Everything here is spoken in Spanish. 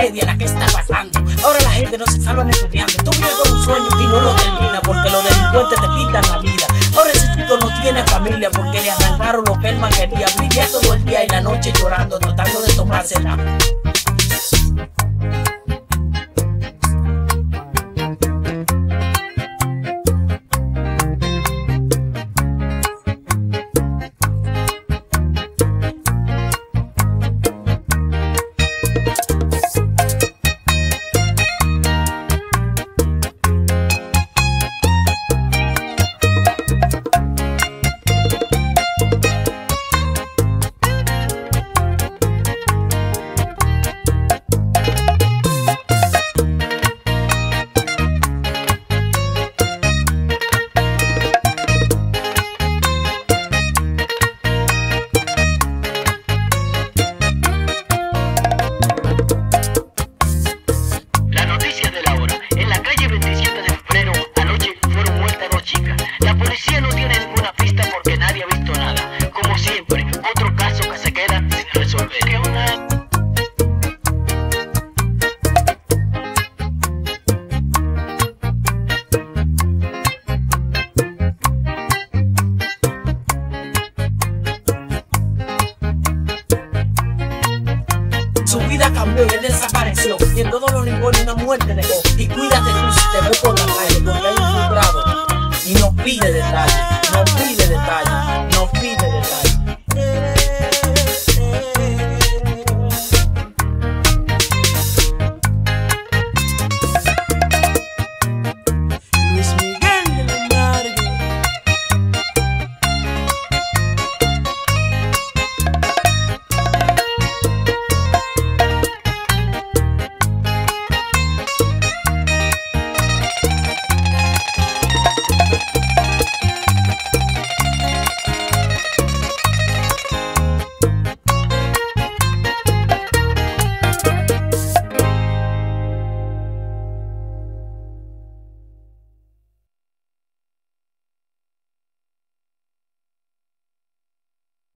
tragedia la que está pasando. Ahora la gente no se salva estudiando. Tú vives con un sueño y no lo terminas porque los delincuentes te quitan la vida. Ahora ese chico no tiene familia porque le arrancaron lo que él más quería. Vivía todo el día y la noche llorando, tratando de tomársela. Su vida cambió y él desapareció. Y en todos los rincones una muerte dejó. Y cuídate tú si te ves por la calle, porque hay un frustrado y no pide de